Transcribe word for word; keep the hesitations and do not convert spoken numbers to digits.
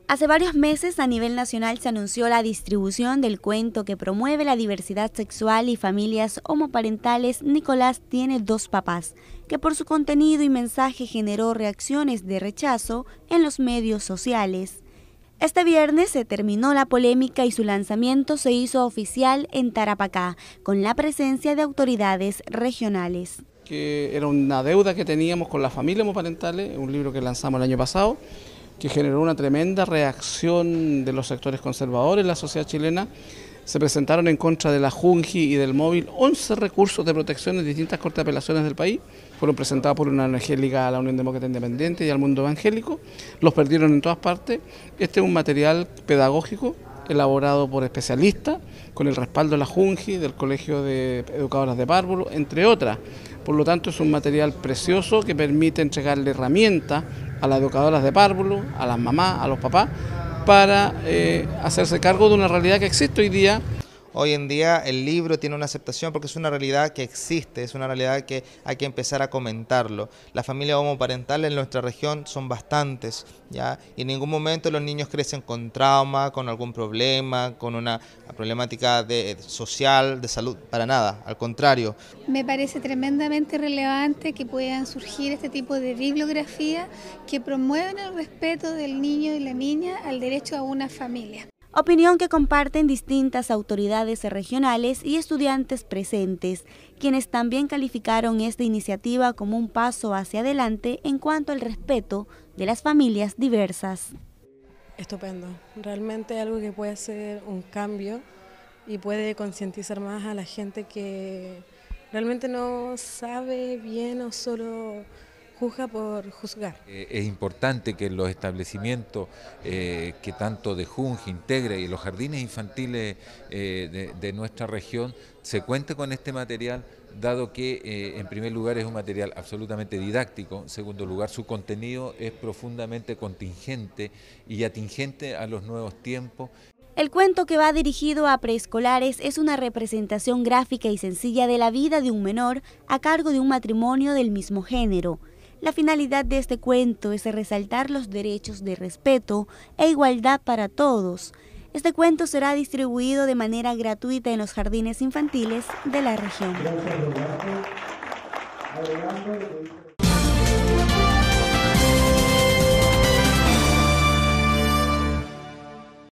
Hace varios meses a nivel nacional se anunció la distribución del cuento que promueve la diversidad sexual y familias homoparentales Nicolás tiene dos papás, que por su contenido y mensaje generó reacciones de rechazo en los medios sociales. Este viernes se terminó la polémica y su lanzamiento se hizo oficial en Tarapacá, con la presencia de autoridades regionales. Que era una deuda que teníamos con las familias homoparentales, un libro que lanzamos el año pasado, que generó una tremenda reacción de los sectores conservadores en la sociedad chilena. Se presentaron en contra de la Junji y del Móvil once recursos de protección en distintas cortes de apelaciones del país. Fueron presentados por una O N G ligada a la Unión Demócrata Independiente y al mundo evangélico. Los perdieron en todas partes. Este es un material pedagógico elaborado por especialistas, con el respaldo de la Junji, del Colegio de Educadoras de Párvulos, entre otras. Por lo tanto, es un material precioso que permite entregarle herramientas a las educadoras de párvulos, a las mamás, a los papás, para eh, hacerse cargo de una realidad que existe hoy día. Hoy en día el libro tiene una aceptación porque es una realidad que existe, es una realidad que hay que empezar a comentarlo. Las familias homoparentales en nuestra región son bastantes, ¿ya? Y en ningún momento los niños crecen con trauma, con algún problema, con una problemática de, social, de salud, para nada, al contrario. Me parece tremendamente relevante que puedan surgir este tipo de bibliografía que promueven el respeto del niño y la niña al derecho a una familia. Opinión que comparten distintas autoridades regionales y estudiantes presentes, quienes también calificaron esta iniciativa como un paso hacia adelante en cuanto al respeto de las familias diversas. Estupendo, realmente algo que puede hacer un cambio y puede concientizar más a la gente que realmente no sabe bien o solo juzga por juzgar. Eh, es importante que los establecimientos eh, que tanto de Junji, Integre y los jardines infantiles eh, de, de nuestra región se cuente con este material, dado que eh, en primer lugar es un material absolutamente didáctico, en segundo lugar su contenido es profundamente contingente y atingente a los nuevos tiempos. El cuento, que va dirigido a preescolares, es una representación gráfica y sencilla de la vida de un menor a cargo de un matrimonio del mismo género. La finalidad de este cuento es resaltar los derechos de respeto e igualdad para todos. Este cuento será distribuido de manera gratuita en los jardines infantiles de la región.